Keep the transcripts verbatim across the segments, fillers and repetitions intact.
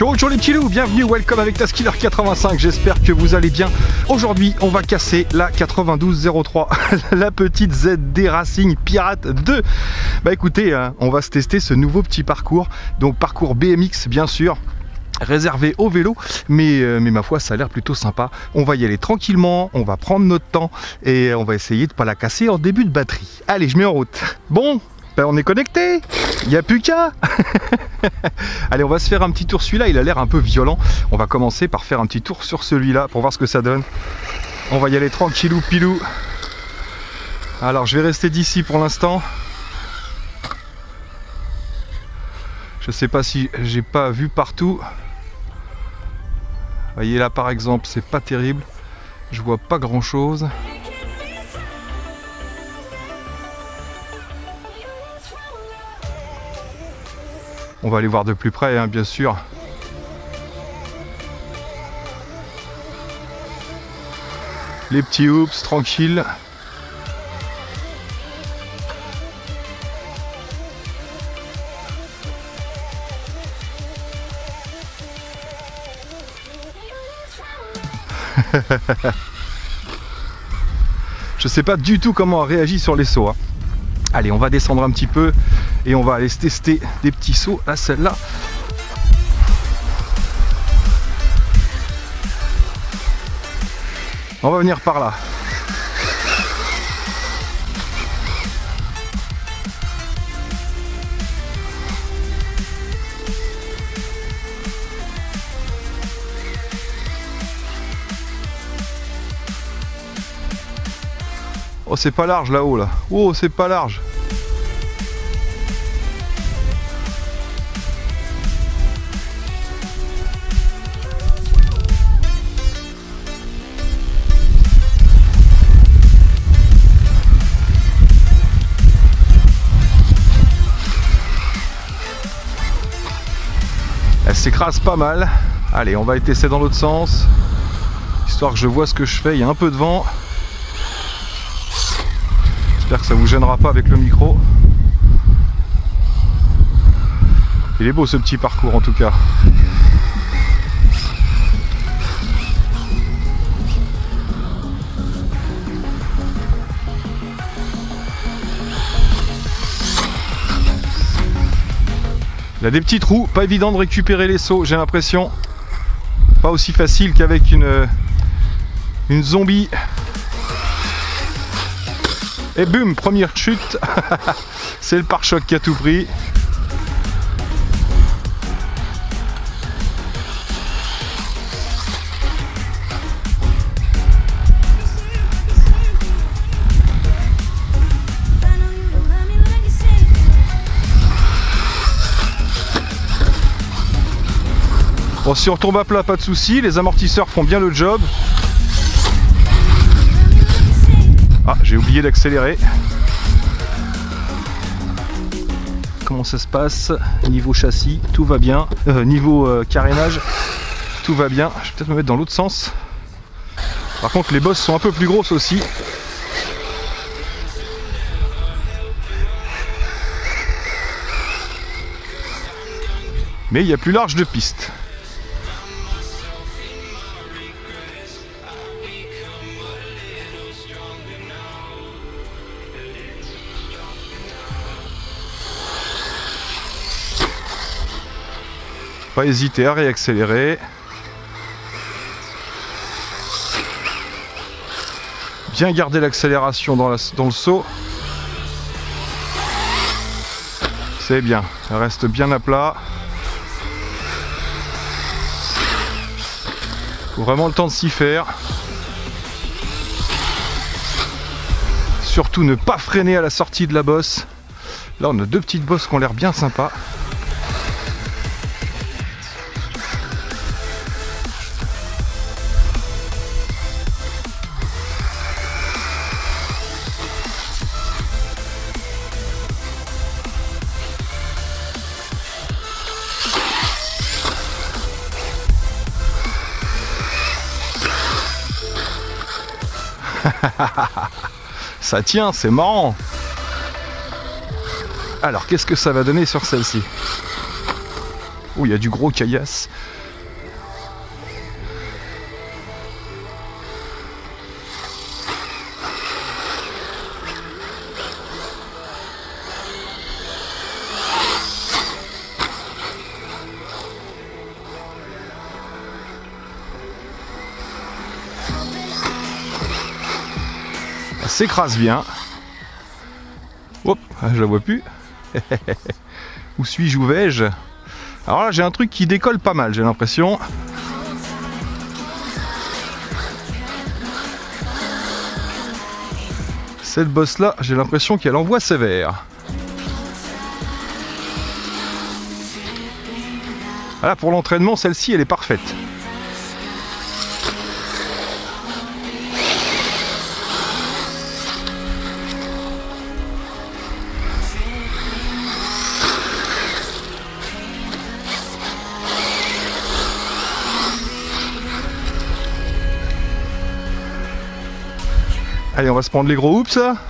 Ciao ciao les petits loups, bienvenue, welcome avec Taskiller quatre-vingt-cinq, j'espère que vous allez bien. Aujourd'hui on va casser la quatre-vingt-douze zéro trois, la petite Z D Racing Pirate deux. Bah écoutez, hein, on va se tester ce nouveau petit parcours, donc parcours B M X bien sûr, réservé au vélo, mais, euh, mais ma foi ça a l'air plutôt sympa. On va y aller tranquillement, on va prendre notre temps et on va essayer de ne pas la casser en début de batterie. Allez, je mets en route. Bon, ben on est connecté, il n'y a plus qu'à. Allez, on va se faire un petit tour, celui-là il a l'air un peu violent. On va commencer par faire un petit tour sur celui-là pour voir ce que ça donne. On va y aller tranquillou pilou. Alors je vais rester d'ici pour l'instant. Je sais pas si j'ai pas vu partout. Vous voyez là par exemple, c'est pas terrible. Je vois pas grand chose. On va aller voir de plus près, hein, bien sûr. Les petits hoops, tranquilles. Je sais pas du tout comment on réagit sur les sauts, hein. Allez, on va descendre un petit peu et on va aller tester des petits sauts à celle-là. On va venir par là. Oh, c'est pas large là-haut là. Oh, c'est pas large. Elle s'écrase pas mal. Allez, on va tester dans l'autre sens, histoire que je vois ce que je fais. Il y a un peu de vent. J'espère que ça vous gênera pas avec le micro. Il est beau ce petit parcours en tout cas. Il y a des petits trous, pas évident de récupérer les sauts, j'ai l'impression. Pas aussi facile qu'avec une, une zombie. Et boum, première chute. C'est le pare-choc qui a tout pris. Bon, si on retombe à plat, pas de souci, les amortisseurs font bien le job. Ah, j'ai oublié d'accélérer. Comment ça se passe? Niveau châssis, tout va bien. Euh, niveau euh, carénage, tout va bien. Je vais peut-être me mettre dans l'autre sens. Par contre, les bosses sont un peu plus grosses aussi. Mais il y a plus large de piste. Pas hésiter à réaccélérer. Bien garder l'accélération dans, la, dans le saut. C'est bien, elle reste bien à plat. Faut vraiment le temps de s'y faire. Surtout ne pas freiner à la sortie de la bosse. Là on a deux petites bosses qui ont l'air bien sympas. Ça tient, c'est marrant. Alors, qu'est-ce que ça va donner sur celle-ci? Oh, il y a du gros caillasse. Elle s'écrase bien. Hop, je la vois plus. Où suis-je, où vais-je? Alors là, j'ai un truc qui décolle pas mal, j'ai l'impression. Cette bosse là, j'ai l'impression qu'elle envoie sévère. Voilà, pour l'entraînement, celle-ci, elle est parfaite. Allez, on va se prendre les gros hoops là.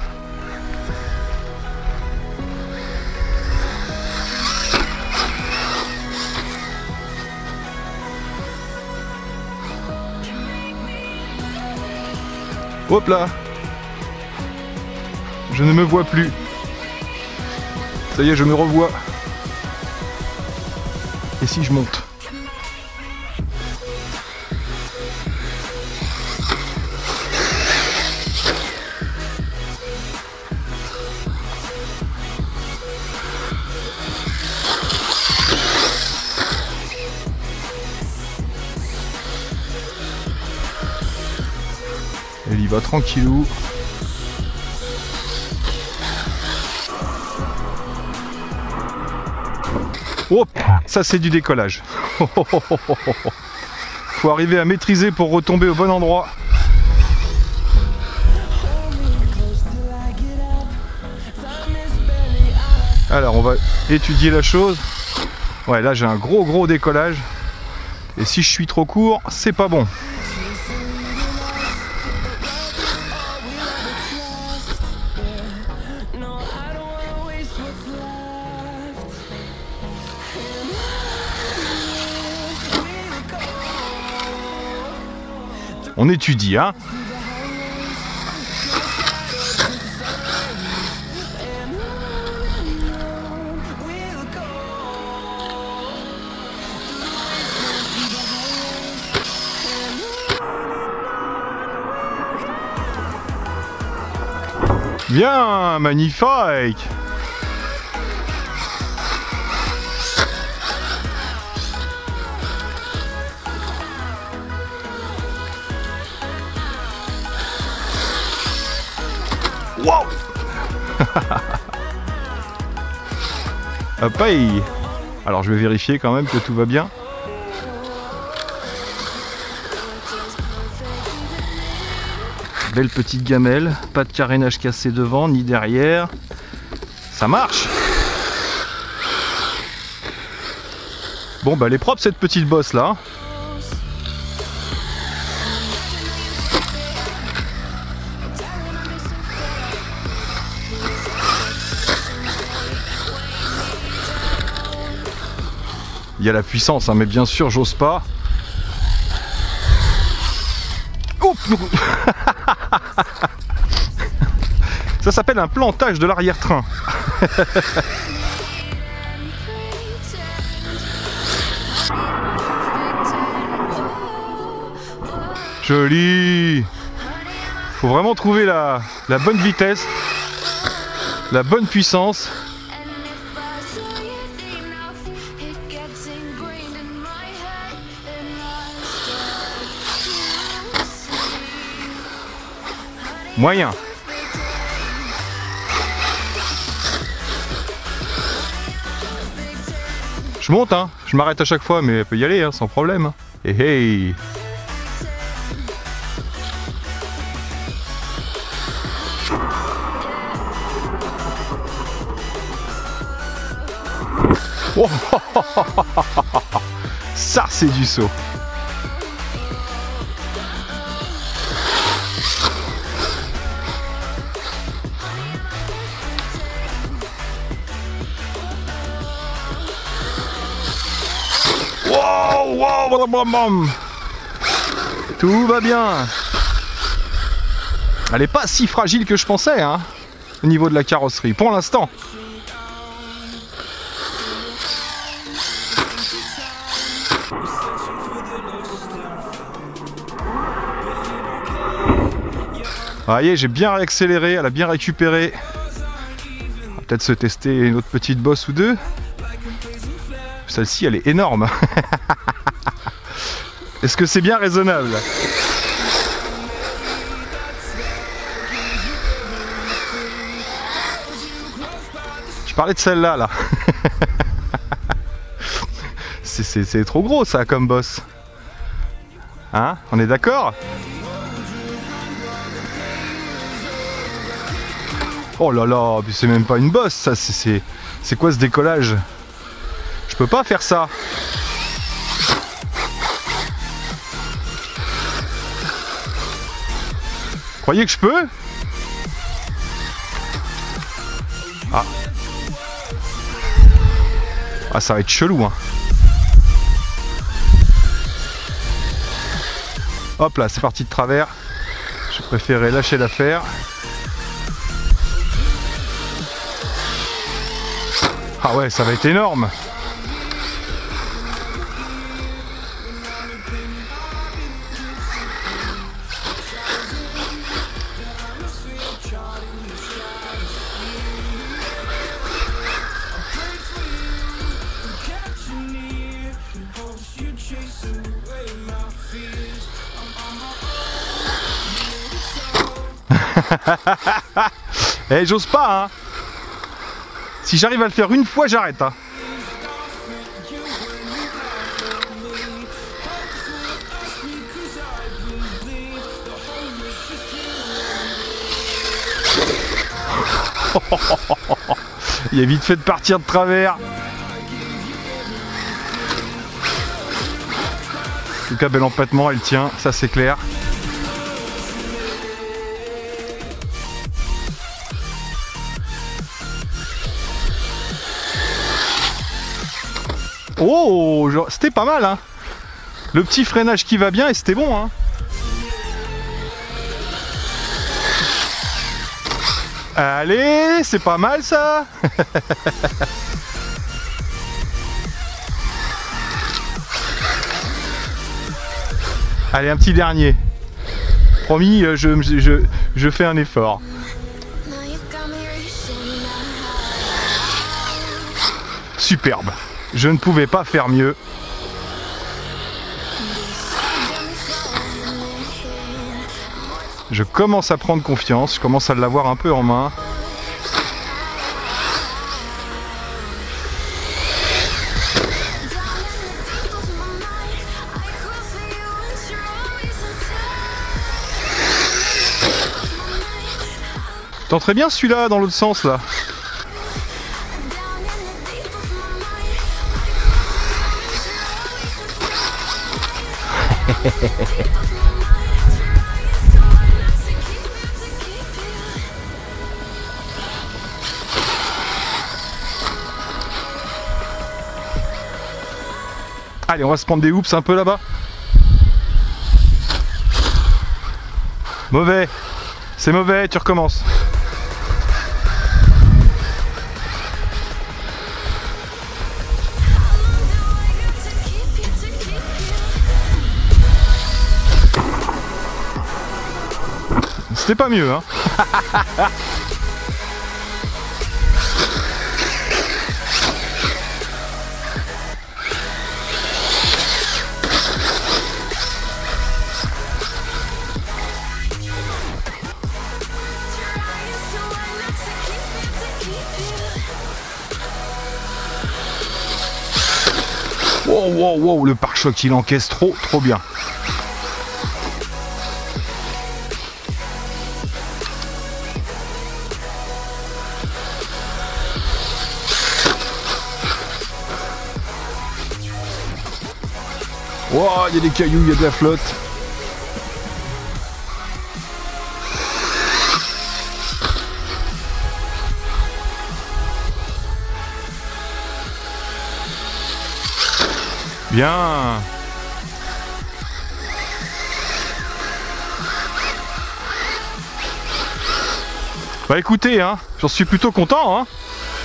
Hop là. Je ne me vois plus. Ça y est, je me revois. Et si je monte? Elle y va tranquillou. Hop, ça c'est du décollage. Faut arriver à maîtriser pour retomber au bon endroit. Alors on va étudier la chose. Ouais, là j'ai un gros gros décollage. Et si je suis trop court, c'est pas bon. On étudie, hein. Bien, magnifique. Wow. Hop, aïe. Alors je vais vérifier quand même que tout va bien. Belle petite gamelle, pas de carénage cassé devant ni derrière. Ça marche. Bon bah elle est propre cette petite bosse là. Il y a la puissance, hein, mais bien sûr, j'ose pas. Oh. Ça s'appelle un plantage de l'arrière-train. Joli. Faut vraiment trouver la, la bonne vitesse, la bonne puissance. Moyen. Je monte, hein. Je m'arrête à chaque fois, mais elle peut y aller, hein, sans problème. Hey, hey. Oh. Ça, c'est du saut. Wow, wow, bam, bam. Tout va bien. Elle est pas si fragile que je pensais, hein, au niveau de la carrosserie, pour l'instant. Vous voyez, j'ai bien réaccéléré, elle a bien récupéré. On va peut-être se tester une autre petite bosse ou deux. Celle-ci, elle est énorme. Est-ce que c'est bien raisonnable? Je parlais de celle-là, là. C'est trop gros, ça, comme bosse. Hein? On est d'accord? Oh là là, c'est même pas une bosse, ça, c'est c'est quoi ce décollage? Je peux pas faire ça. Croyez que je peux? Ah. Ah, ça va être chelou, hein. Hop là, c'est parti de travers. Je préférais lâcher l'affaire. Ah ouais, ça va être énorme. Eh, j'ose pas, hein. Si j'arrive à le faire une fois, j'arrête, hein. Il est vite fait de partir de travers. En tout cas, bel empattement, elle tient, ça c'est clair. Oh, c'était pas mal, hein. Le petit freinage qui va bien et c'était bon, hein. Allez, c'est pas mal ça. Allez, un petit dernier. Promis, je, je, je fais un effort. Superbe. Je ne pouvais pas faire mieux. Je commence à prendre confiance, je commence à l'avoir un peu en main. Tenterais bien celui-là dans l'autre sens là. Allez, on va se prendre des hoops un peu là-bas. Mauvais. C'est mauvais, tu recommences. C'était pas mieux, hein. Wow, wow, wow, le pare-choc il encaisse trop, trop bien. Wow, il y a des cailloux, il y a de la flotte. Bien. Bah écoutez, hein, j'en suis plutôt content, hein.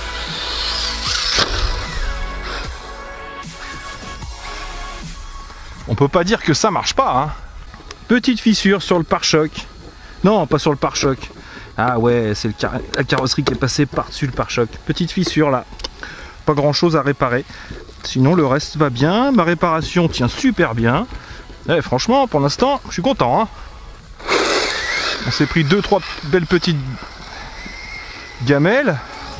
On peut pas dire que ça marche pas, hein. Petite fissure sur le pare-choc. Non, pas sur le pare-choc. Ah ouais, c'est car la carrosserie qui est passée par-dessus le pare-choc. Petite fissure là. Pas grand-chose à réparer. Sinon, le reste va bien. Ma réparation tient super bien. Eh, franchement, pour l'instant, je suis content, hein. On s'est pris deux, trois belles petites gamelles.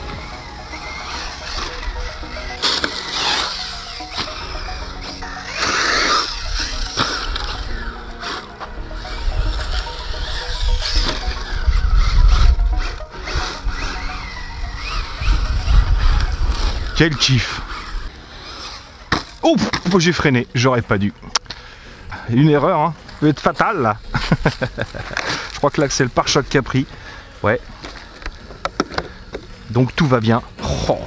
Quel kiff! Oh, j'ai freiné, j'aurais pas dû. Une erreur, hein, peut être fatale là. Je crois que là c'est le pare-choc qui a pris. Ouais. Donc tout va bien. Oh.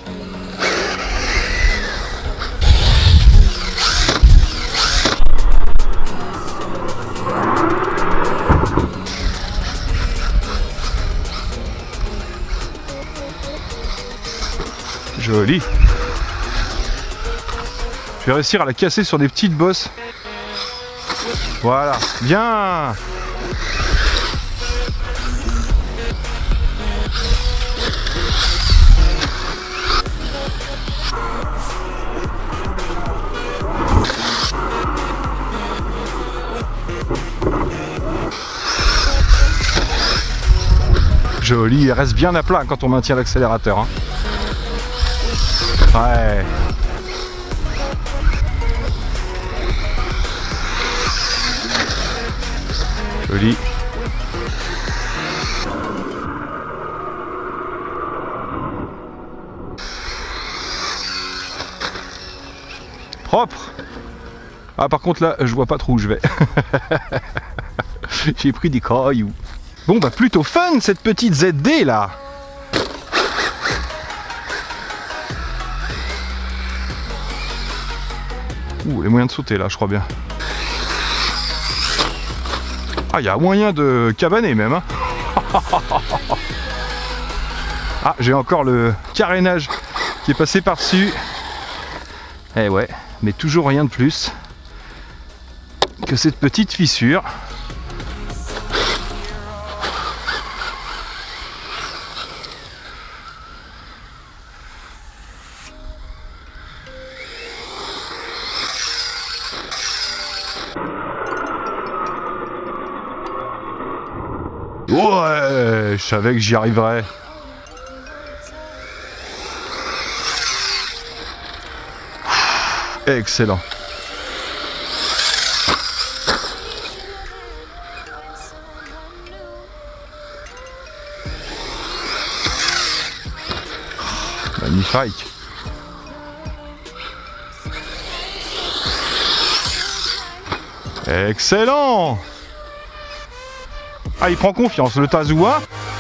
Joli. Je vais réussir à la casser sur des petites bosses. Voilà, bien. Joli, il reste bien à plat quand on maintient l'accélérateur, hein. Ouais. Joli. Propre. Ah par contre là je vois pas trop où je vais. J'ai pris des cailloux. Bon bah plutôt fun cette petite Z D là. Ouh, les moyens de sauter là, je crois bien. Ah, il y a moyen de cabaner même, hein. Ah, j'ai encore le carénage qui est passé par-dessus. Eh ouais, mais toujours rien de plus que cette petite fissure. Ouais, je savais que j'y arriverais. Excellent. Magnifique. Excellent. Ah, il prend confiance, le Tazua.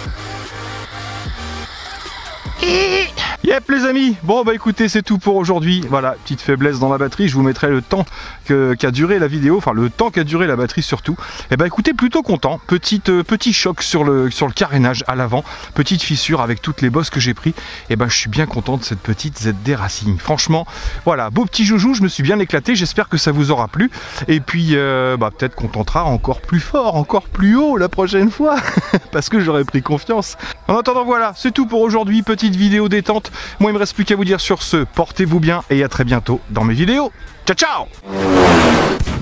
Yep les amis, bon bah écoutez c'est tout pour aujourd'hui, voilà, petite faiblesse dans la batterie, je vous mettrai le temps qu'a qu duré la vidéo, enfin le temps qu'a duré la batterie surtout. Et bah écoutez, plutôt content, petite, euh, petit choc sur le, sur le carénage à l'avant, petite fissure avec toutes les bosses que j'ai pris, et bah je suis bien content de cette petite Z D Racing. Franchement, voilà, beau petit joujou, je me suis bien éclaté, j'espère que ça vous aura plu, et puis euh, bah peut-être qu'on tentera encore plus fort, encore plus haut la prochaine fois, parce que j'aurais pris confiance. En attendant voilà, c'est tout pour aujourd'hui, petite vidéo détente. Moi il me reste plus qu'à vous dire sur ce, portez-vous bien et à très bientôt dans mes vidéos. Ciao ciao.